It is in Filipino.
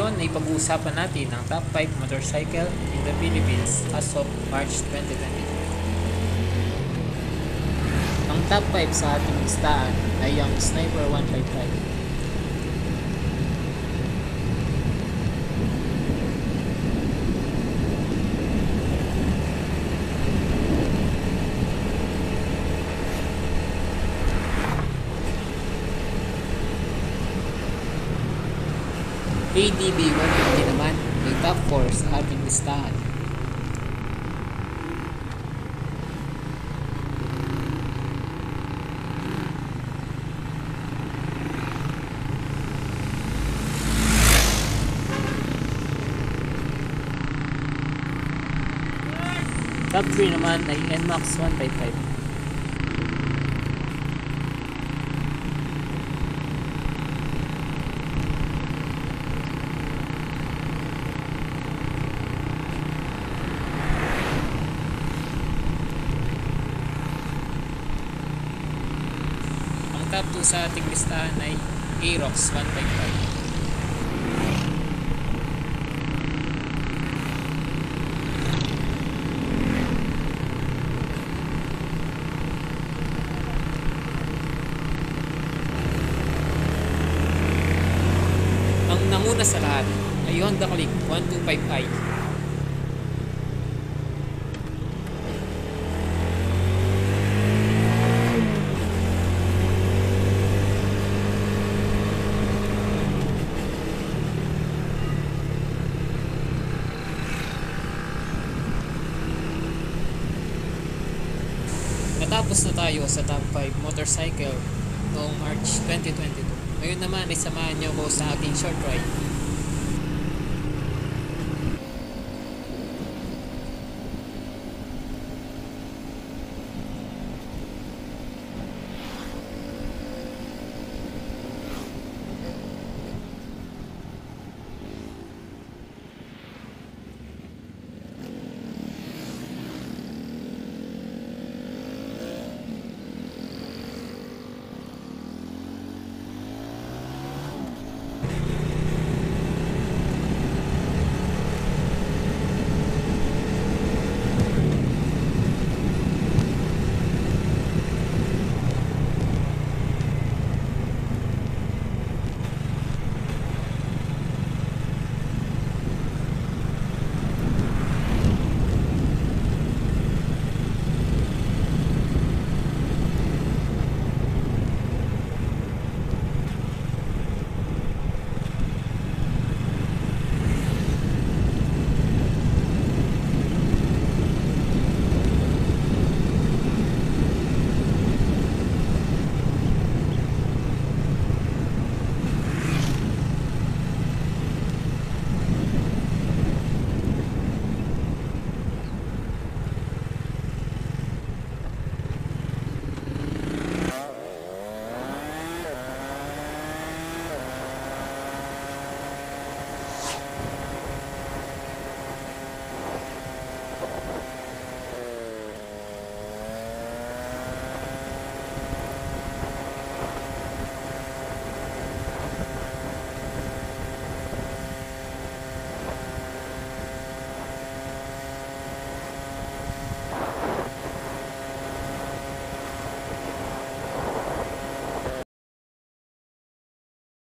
Ngayon ay pag-uusapan natin ang top 5 motorcycle in the Philippines as of March 2022. Ang top 5 sa ating listahan ay ang Sniper 155. ADB 150 naman ay top 4 sa ating listahan. Top 3 naman ay NMAX 155. Top 2 sa ating listahan ay Aerox 155. Ang nanguna sa lahat ay Honda Click 125i. Natapos na tayo sa top 5 motorcycle noong March 2022. Ngayon naman ay samahan niyo ko sa aking short ride